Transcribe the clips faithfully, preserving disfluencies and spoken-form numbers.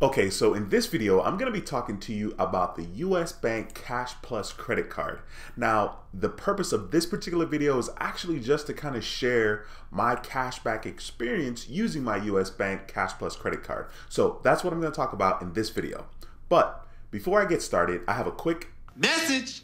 Okay, so in this video, I'm going to be talking to you about the U S Bank Cash Plus credit card. Now, the purpose of this particular video is actually just to kind of share my cashback experience using my U S Bank Cash Plus credit card. So that's what I'm going to talk about in this video. But before I get started, I have a quick message.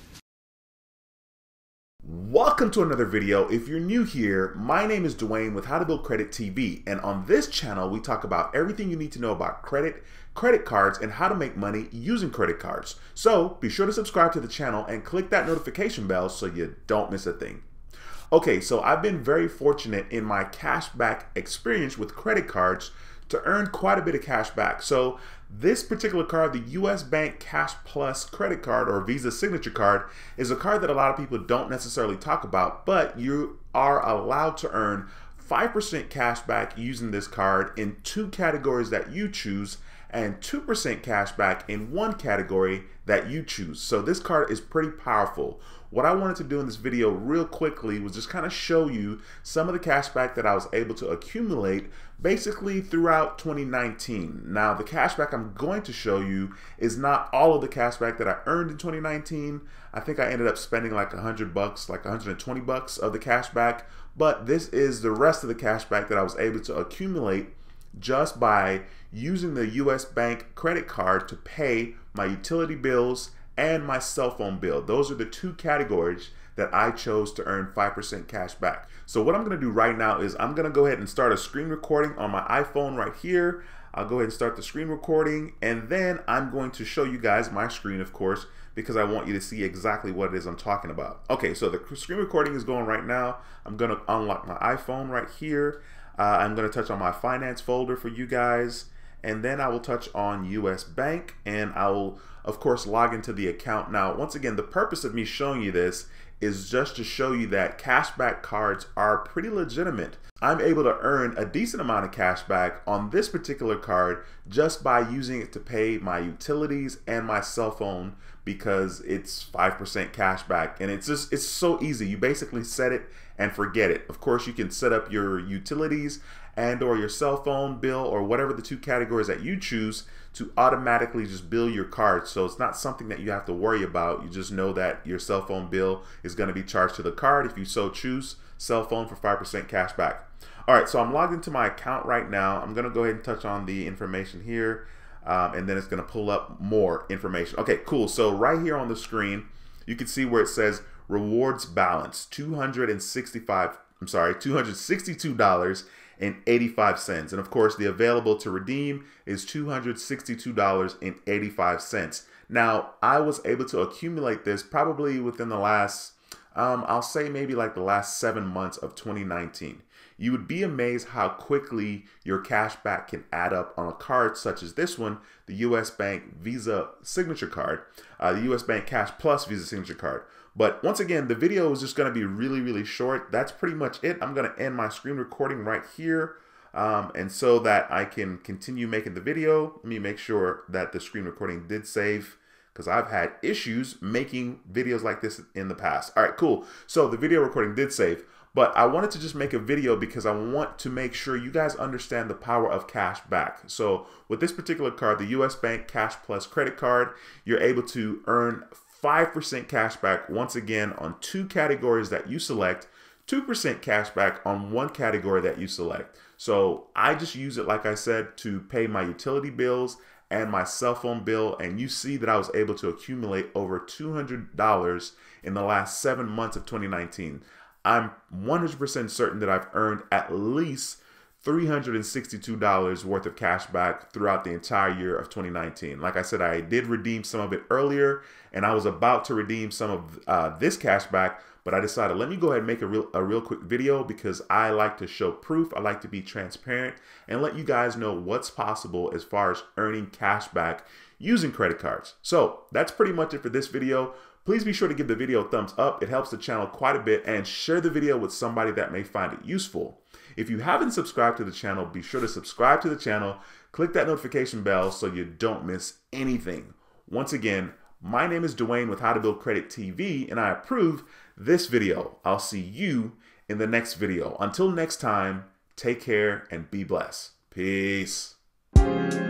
Welcome to another video. If you're new here, my name is Dwayne with How to Build Credit T V, and on this channel we talk about everything you need to know about credit, credit cards, and how to make money using credit cards. So be sure to subscribe to the channel and click that notification bell so you don't miss a thing. Okay, so I've been very fortunate in my cashback experience with credit cards to earn quite a bit of cash back. So this particular card, the U S Bank Cash Plus credit card or Visa Signature card, is a card that a lot of people don't necessarily talk about, but you are allowed to earn five percent cash back using this card in two categories that you choose and two percent cash back in one category that you choose. So this card is pretty powerful. What I wanted to do in this video real quickly was just kind of show you some of the cash back that I was able to accumulate basically throughout twenty nineteen. Now, the cash back I'm going to show you is not all of the cash back that I earned in twenty nineteen. I think I ended up spending like a hundred bucks, like one hundred twenty bucks of the cash back, but this is the rest of the cash back that I was able to accumulate just by using the U S Bank credit card to pay my utility bills and my cell phone bill. Those are the two categories that I chose to earn five percent cash back. So what I'm gonna do right now is I'm gonna go ahead and start a screen recording on my iPhone right here. I'll go ahead and start the screen recording, and then I'm going to show you guys my screen, of course, because I want you to see exactly what it is I'm talking about. Okay, so the screen recording is going right now. I'm gonna unlock my iPhone right here. Uh, I'm gonna touch on my finance folder for you guys, and then I will touch on U S Bank, and I will of course log into the account. Now, once again, the purpose of me showing you this is just to show you that cashback cards are pretty legitimate. I'm able to earn a decent amount of cash back on this particular card just by using it to pay my utilities and my cell phone, because it's five percent cash back, and it's just it's so easy. You basically set it and forget it. Of course, you can set up your utilities and or your cell phone bill or whatever the two categories that you choose to automatically just bill your card. So it's not something that you have to worry about. You just know that your cell phone bill is going to be charged to the card if you so choose. Cell phone for five percent cash back. All right, so I'm logged into my account right now. I'm going to go ahead and touch on the information here, um, and then it's going to pull up more information. Okay, cool. So right here on the screen, you can see where it says rewards balance, two hundred sixty-five. I'm sorry, two hundred sixty-two dollars and eighty-five cents, and of course the available to redeem is two hundred sixty-two dollars and eighty-five cents. Now, I was able to accumulate this probably within the last, um, I'll say maybe like the last seven months of twenty nineteen. You would be amazed how quickly your cash back can add up on a card such as this one, the U S Bank Visa Signature card, uh, the U S Bank Cash Plus Visa Signature card. But once again, the video is just going to be really, really short. That's pretty much it. I'm going to end my screen recording right here. Um, and so that I can continue making the video, let me make sure that the screen recording did save, because I've had issues making videos like this in the past. All right, cool. So the video recording did save, but I wanted to just make a video because I want to make sure you guys understand the power of cash back. So with this particular card, the U S Bank Cash Plus credit card, you're able to earn five percent cash back once again on two categories that you select, two percent cash back on one category that you select. So I just use it, like I said, to pay my utility bills and my cell phone bill, and you see that I was able to accumulate over two hundred dollars in the last seven months of twenty nineteen. I'm one hundred percent certain that I've earned at least three hundred sixty-two dollars worth of cash back throughout the entire year of twenty nineteen. Like I said, I did redeem some of it earlier, and I was about to redeem some of uh, this cash back, but I decided, let me go ahead and make a real, a real quick video because I like to show proof. I like to be transparent and let you guys know what's possible as far as earning cash back using credit cards. So that's pretty much it for this video. Please be sure to give the video a thumbs up. It helps the channel quite a bit, and share the video with somebody that may find it useful. If you haven't subscribed to the channel, be sure to subscribe to the channel, click that notification bell so you don't miss anything. Once again, my name is Dwayne with How to Build Credit T V, and I approve this video. I'll see you in the next video. Until next time, take care and be blessed. Peace.